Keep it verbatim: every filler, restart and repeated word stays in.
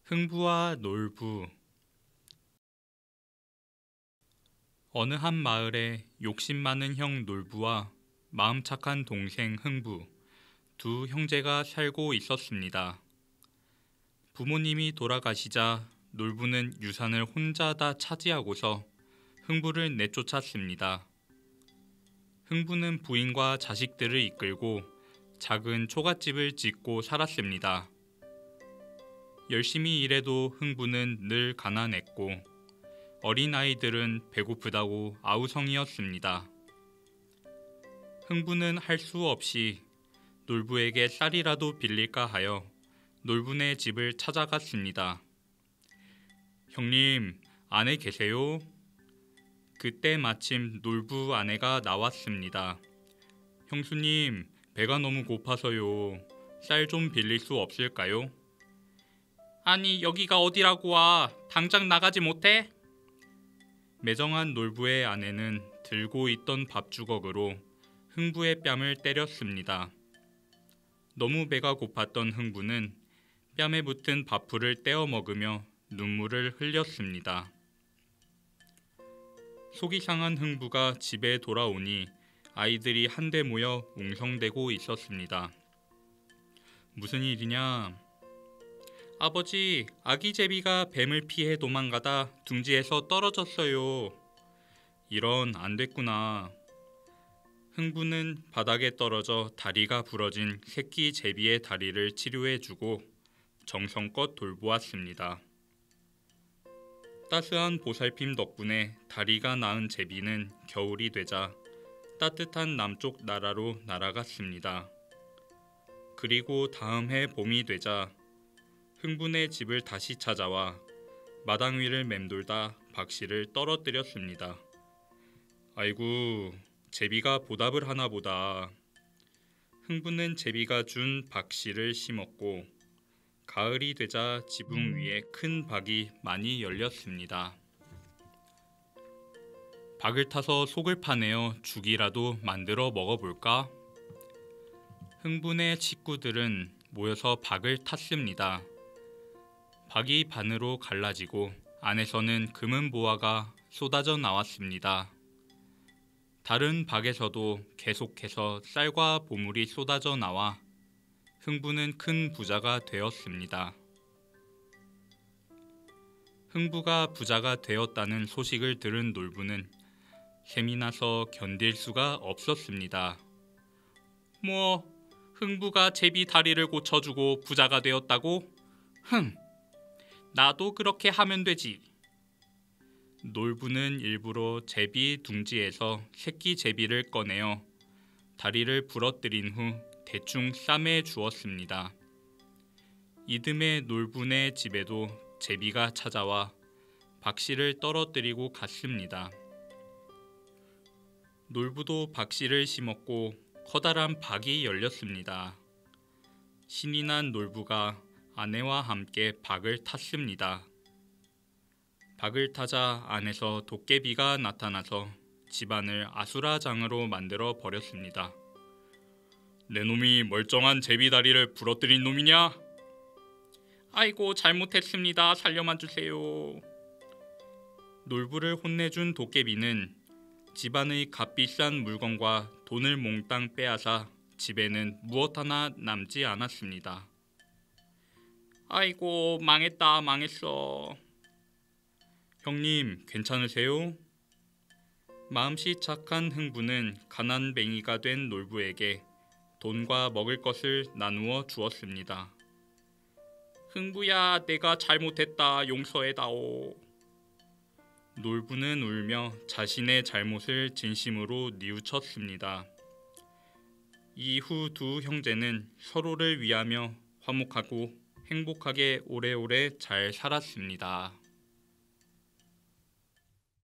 흥부와 놀부. 어느 한 마을에 욕심 많은 형 놀부와 마음 착한 동생 흥부, 두 형제가 살고 있었습니다. 부모님이 돌아가시자 놀부는 유산을 혼자 다 차지하고서 흥부를 내쫓았습니다. 흥부는 부인과 자식들을 이끌고 작은 초가집을 짓고 살았습니다. 열심히 일해도 흥부는 늘 가난했고 어린아이들은 배고프다고 아우성이었습니다. 흥부는 할 수 없이 놀부에게 쌀이라도 빌릴까 하여 놀부네 집을 찾아갔습니다. 형님, 안에 계세요? 그때 마침 놀부 아내가 나왔습니다. 형수님, 배가 너무 고파서요. 쌀 좀 빌릴 수 없을까요? 아니, 여기가 어디라고 와. 당장 나가지 못해? 매정한 놀부의 아내는 들고 있던 밥주걱으로 흥부의 뺨을 때렸습니다. 너무 배가 고팠던 흥부는 뺨에 붙은 밥풀을 떼어 먹으며 눈물을 흘렸습니다. 속이 상한 흥부가 집에 돌아오니 아이들이 한데 모여 웅성대고 있었습니다. 무슨 일이냐? 아버지, 아기 제비가 뱀을 피해 도망가다 둥지에서 떨어졌어요. 이런, 안 됐구나. 흥부는 바닥에 떨어져 다리가 부러진 새끼 제비의 다리를 치료해주고 정성껏 돌보았습니다. 따스한 보살핌 덕분에 다리가 나은 제비는 겨울이 되자 따뜻한 남쪽 나라로 날아갔습니다. 그리고 다음 해 봄이 되자 흥부네 집을 다시 찾아와 마당 위를 맴돌다 박씨를 떨어뜨렸습니다. 아이고, 제비가 보답을 하나 보다. 흥부는 제비가 준 박씨를 심었고 가을이 되자 지붕 위에 큰 박이 많이 열렸습니다. 박을 타서 속을 파내어 죽이라도 만들어 먹어볼까? 흥부네 식구들은 모여서 박을 탔습니다. 박이 반으로 갈라지고 안에서는 금은 보화가 쏟아져 나왔습니다. 다른 박에서도 계속해서 쌀과 보물이 쏟아져 나와 흥부는 큰 부자가 되었습니다. 흥부가 부자가 되었다는 소식을 들은 놀부는 셈이 나서 견딜 수가 없었습니다. 뭐, 흥부가 제비 다리를 고쳐주고 부자가 되었다고? 흥! 나도 그렇게 하면 되지. 놀부는 일부러 제비 둥지에서 새끼 제비를 꺼내어 다리를 부러뜨린 후 대충 싸매 주었습니다. 이듬해 놀부네 집에도 제비가 찾아와 박씨를 떨어뜨리고 갔습니다. 놀부도 박씨를 심었고 커다란 박이 열렸습니다. 신이 난 놀부가 아내와 함께 박을 탔습니다. 박을 타자 안에서 도깨비가 나타나서 집안을 아수라장으로 만들어 버렸습니다. 내 놈이 멀쩡한 제비다리를 부러뜨린 놈이냐? 아이고, 잘못했습니다. 살려만 주세요. 놀부를 혼내준 도깨비는 집안의 값비싼 물건과 돈을 몽땅 빼앗아 집에는 무엇 하나 남지 않았습니다. 아이고, 망했다 망했어. 형님, 괜찮으세요? 마음씨 착한 흥부는 가난뱅이가 된 놀부에게 돈과 먹을 것을 나누어 주었습니다. 흥부야, 내가 잘못했다. 용서해다오. 놀부는 울며 자신의 잘못을 진심으로 뉘우쳤습니다. 이후 두 형제는 서로를 위하며 화목하고 행복하게 오래오래 잘 살았습니다.